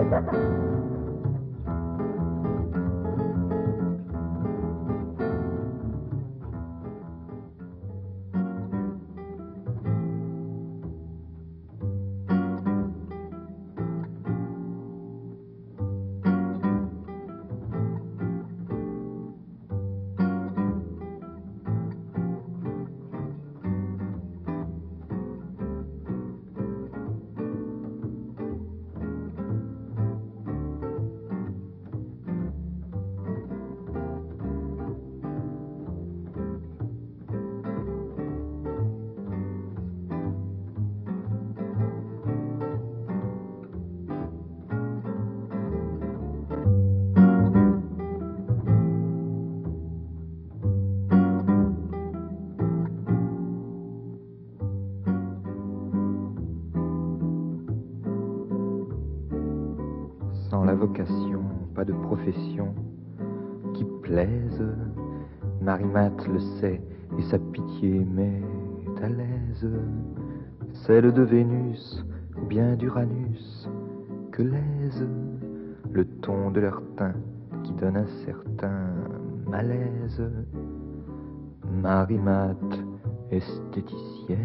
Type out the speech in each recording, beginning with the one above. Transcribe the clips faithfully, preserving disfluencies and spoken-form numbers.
Sans la vocation, pas de profession qui plaise. Marimat le sait et sa pitié met à l'aise. Celle de Vénus ou bien d'Uranus que l'aise le ton de leur teint qui donne un certain malaise. Marimat, esthéticienne,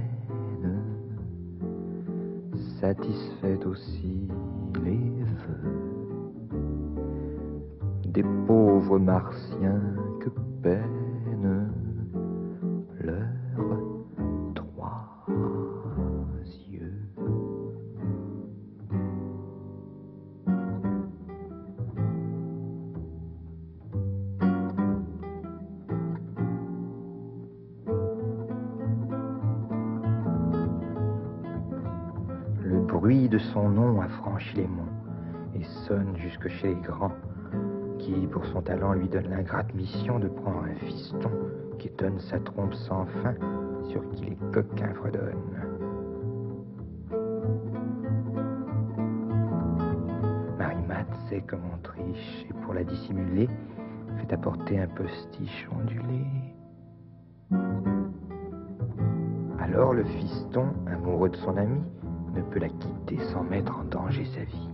satisfait aussi les vœux des pauvres martiens que peinent leurs trois yeux. Le bruit de son nom a franchi les monts et sonne jusque chez les grands, qui, pour son talent, lui donne l'ingrate mission de prendre un fiston qui donne sa trompe sans fin, sur qui les coquins fredonnent. Marimat sait comment on triche, et pour la dissimuler, fait apporter un postiche ondulé. Alors le fiston, amoureux de son ami, ne peut la quitter sans mettre en danger sa vie.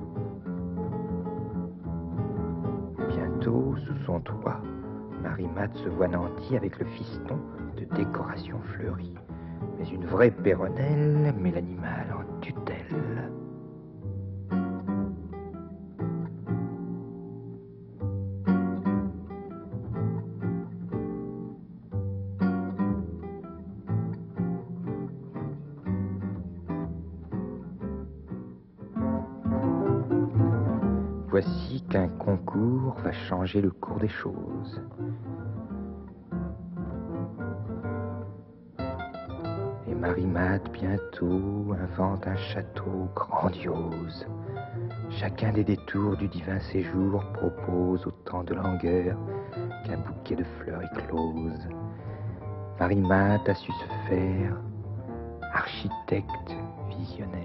Sous son toit, Marimat se voit nantie avec le fiston de décoration fleurie. Mais une vraie péronnelle met l'animal en tutelle. Voici qu'un concours va changer le cours des choses. Et Marimat bientôt invente un château grandiose. Chacun des détours du divin séjour propose autant de langueur qu'un bouquet de fleurs écloses. Marimat a su se faire architecte visionnaire.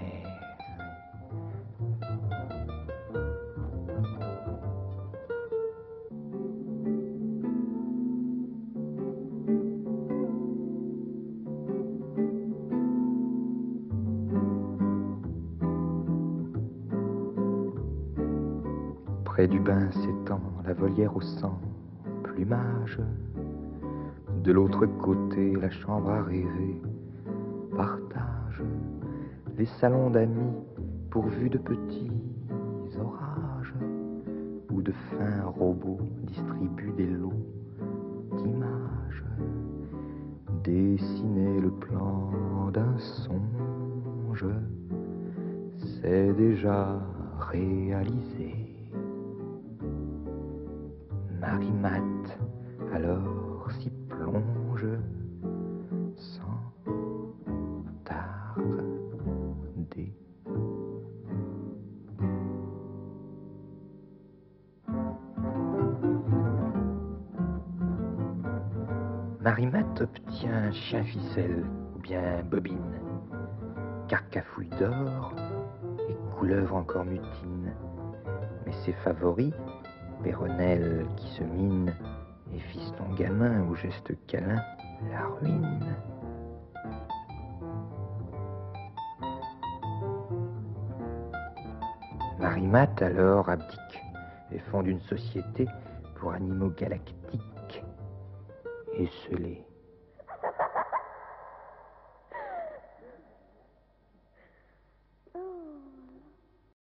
Près du bain s'étend la volière au sang, plumage. De l'autre côté, la chambre à rêver, partage. Les salons d'amis pourvus de petits orages, où de fins robots distribuent des lots d'images. Dessiner le plan d'un songe, c'est déjà réalisé. Marimat alors s'y plonge sans tarder. Marimat obtient un chien ficelle ou bien bobine, carcafouille d'or et couleuvre encore mutine. Mais ses favoris, Péronnelle qui se mine et fiston gamin au geste câlin, la ruine. primates alors abdiquent et fondent une société pour animaux galactiques, esselés.